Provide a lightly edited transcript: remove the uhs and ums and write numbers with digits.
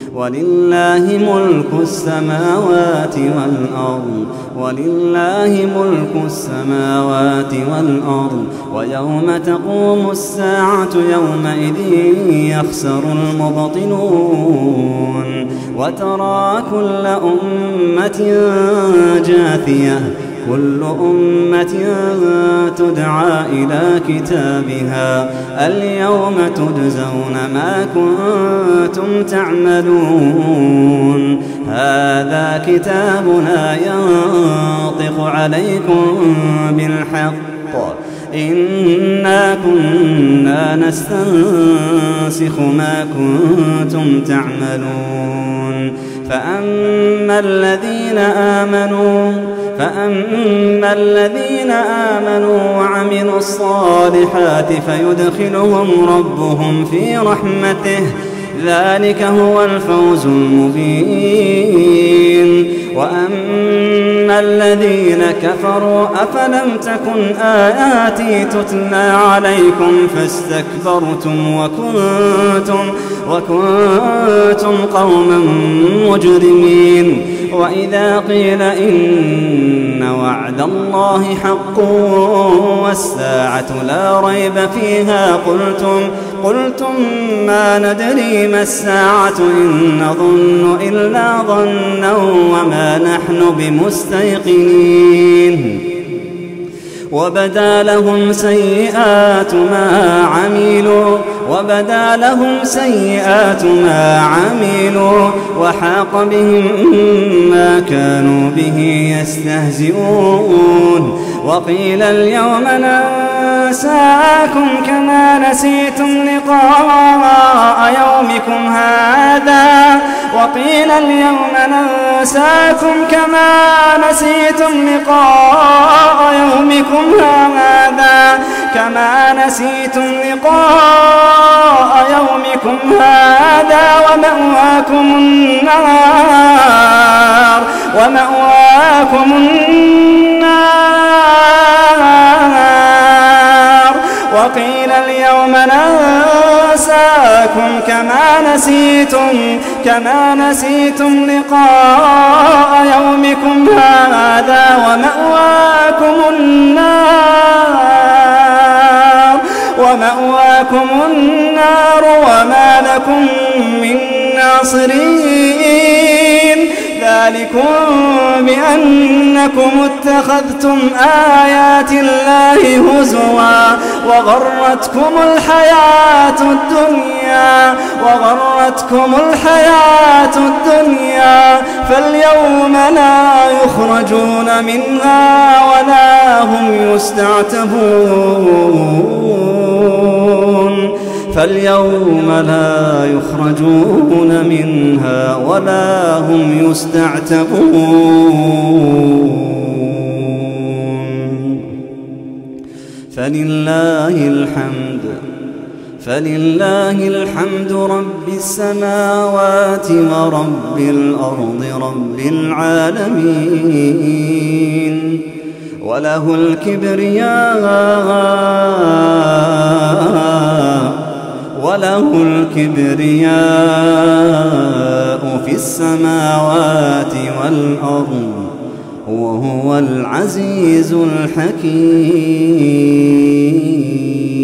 ولله ملك السماوات والأرض ويوم تقوم الساعة يومئذ يخسر المبطلون وترى كل أمة جاثية كل أمة تدعى إلى كتابها اليوم تجزون ما كنتم تعملون هذا كتابنا ينطق عليكم بالحق إنا كنا نستنسخ ما كنتم تعملون فأما الذين آمنوا وعملوا الصالحات فيدخلهم ربهم في رحمته ذلك هو الفوز المبين وأما الذين كفروا أفلم تكن آياتي تتلى عليكم فاستكبرتم وكنتم قوما مجرمين وإذا قيل إن وعد الله حق والساعة لا ريب فيها قلتم ما ندري ما الساعة إن نظن إلا ظنا وما نحن بمستيقنين وبدا لهم سيئات ما عملوا وحاق بهم ما كانوا به يستهزئون وقيل اليوم ننساكم كما نسيتم لقاء يومكم هذا ومأواكم النار وقيل اليوم ننساكم كما نسيتم لقاء يومكم هذا ومأواكم النار وما لكم من ناصرين ذلكم بأنكم اتخذتم آيات الله هزوا وغرتكم الحياة الدنيا فاليوم لا يخرجون منها ولا هم يستعتبون فلله الحمد رب السماوات ورب الأرض رب العالمين وله الكبرياء في السماوات والأرض وهو العزيز الحكيم.